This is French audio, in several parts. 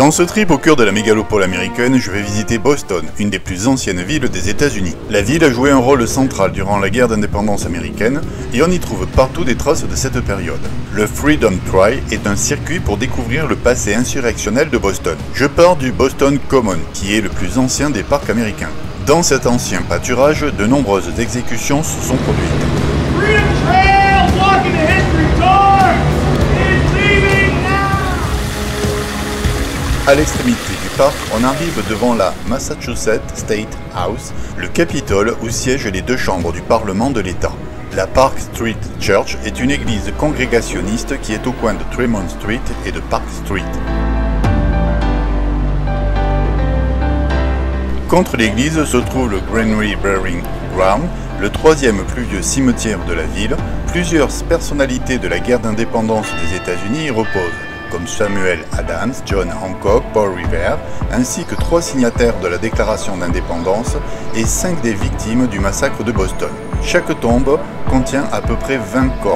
Dans ce trip au cœur de la mégalopole américaine, je vais visiter Boston, une des plus anciennes villes des États-Unis. La ville a joué un rôle central durant la guerre d'indépendance américaine et on y trouve partout des traces de cette période. Le Freedom Trail est un circuit pour découvrir le passé insurrectionnel de Boston. Je pars du Boston Common, qui est le plus ancien des parcs américains. Dans cet ancien pâturage, de nombreuses exécutions se sont produites. À l'extrémité du parc, on arrive devant la Massachusetts State House, le Capitole où siègent les deux chambres du Parlement de l'État. La Park Street Church est une église congrégationniste qui est au coin de Tremont Street et de Park Street. Contre l'église se trouve le Granary Burying Ground, le troisième plus vieux cimetière de la ville. Plusieurs personnalités de la guerre d'indépendance des États-Unis y reposent, comme Samuel Adams, John Hancock, Paul Revere, ainsi que 3 signataires de la déclaration d'indépendance et 5 des victimes du massacre de Boston. Chaque tombe contient à peu près 20 corps.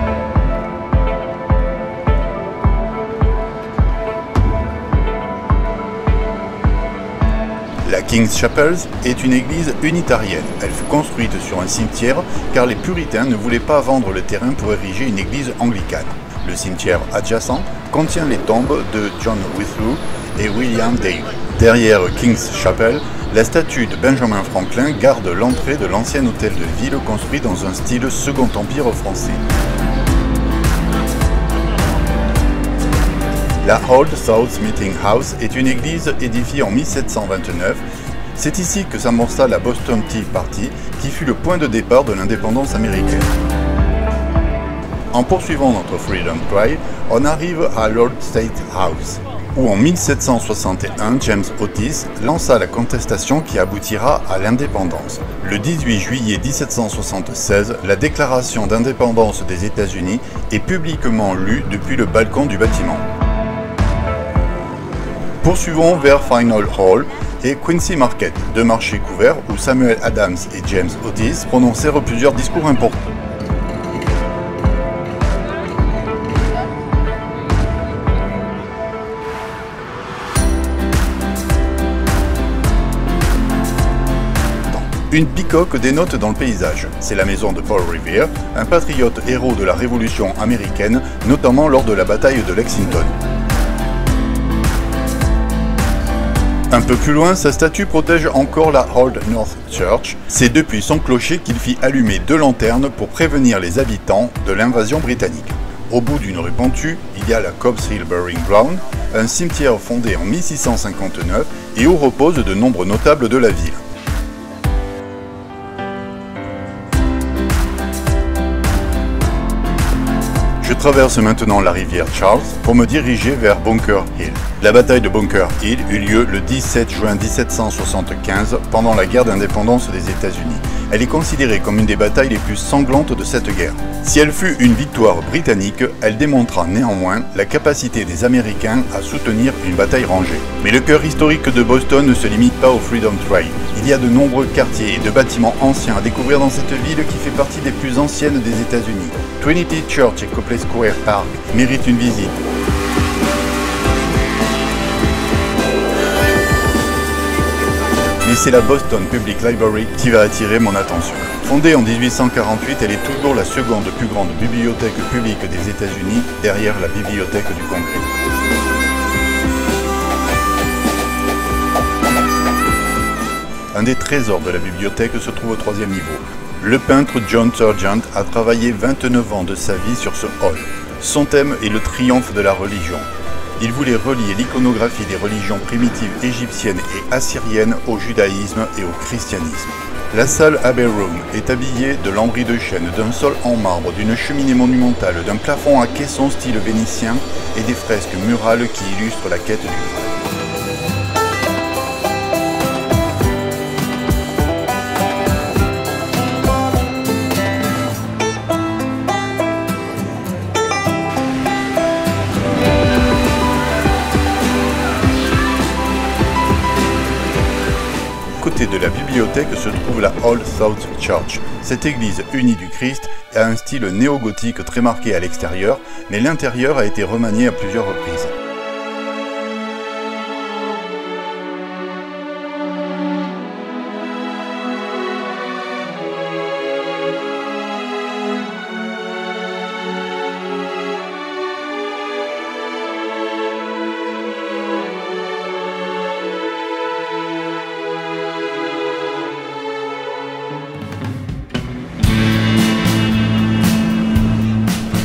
La King's Chapel est une église unitarienne. Elle fut construite sur un cimetière car les puritains ne voulaient pas vendre le terrain pour ériger une église anglicane. Le cimetière adjacent contient les tombes de John Withrow et William Dale. Derrière King's Chapel, la statue de Benjamin Franklin garde l'entrée de l'ancien hôtel de ville construit dans un style Second Empire français. La Old South Meeting House est une église édifiée en 1729. C'est ici que s'amorça la Boston Tea Party, qui fut le point de départ de l'indépendance américaine. En poursuivant notre Freedom Trail, on arrive à l'Old State House, où en 1761, James Otis lança la contestation qui aboutira à l'indépendance. Le 18 juillet 1776, la déclaration d'indépendance des États-Unis est publiquement lue depuis le balcon du bâtiment. Poursuivons vers Final Hall et Quincy Market, deux marchés couverts où Samuel Adams et James Otis prononcèrent plusieurs discours importants. Une bicoque dénote dans le paysage. C'est la maison de Paul Revere, un patriote héros de la Révolution américaine, notamment lors de la bataille de Lexington. Un peu plus loin, sa statue protège encore la Old North Church. C'est depuis son clocher qu'il fit allumer 2 lanternes pour prévenir les habitants de l'invasion britannique. Au bout d'une rue pentue, il y a la Cobbs Hill Burying Ground, un cimetière fondé en 1659 et où reposent de nombreux notables de la ville. Je traverse maintenant la rivière Charles pour me diriger vers Bunker Hill. La bataille de Bunker Hill eut lieu le 17 juin 1775 pendant la guerre d'indépendance des États-Unis. Elle est considérée comme une des batailles les plus sanglantes de cette guerre. Si elle fut une victoire britannique, elle démontra néanmoins la capacité des Américains à soutenir une bataille rangée. Mais le cœur historique de Boston ne se limite pas au Freedom Trail. Il y a de nombreux quartiers et de bâtiments anciens à découvrir dans cette ville qui fait partie des plus anciennes des États-Unis. Trinity Church et Copley Square Park méritent une visite. Mais c'est la Boston Public Library qui va attirer mon attention. Fondée en 1848, elle est toujours la seconde plus grande bibliothèque publique des États-Unis, derrière la bibliothèque du Congrès. Un des trésors de la bibliothèque se trouve au 3e niveau. Le peintre John Sargent a travaillé 29 ans de sa vie sur ce hall. Son thème est le triomphe de la religion. Il voulait relier l'iconographie des religions primitives égyptiennes et assyriennes au judaïsme et au christianisme. La salle Abbey Room est habillée de lambris de chêne, d'un sol en marbre, d'une cheminée monumentale, d'un plafond à caisson style vénitien et des fresques murales qui illustrent la quête du Graal. Côté de la bibliothèque se trouve la Old South Church. Cette église unie du Christ a un style néo-gothique très marqué à l'extérieur, mais l'intérieur a été remanié à plusieurs reprises.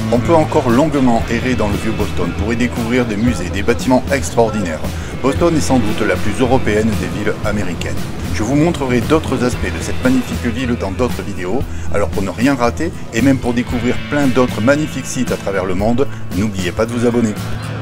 On peut encore longuement errer dans le vieux Boston pour y découvrir des musées, des bâtiments extraordinaires. Boston est sans doute la plus européenne des villes américaines. Je vous montrerai d'autres aspects de cette magnifique ville dans d'autres vidéos, alors pour ne rien rater et même pour découvrir plein d'autres magnifiques sites à travers le monde, n'oubliez pas de vous abonner.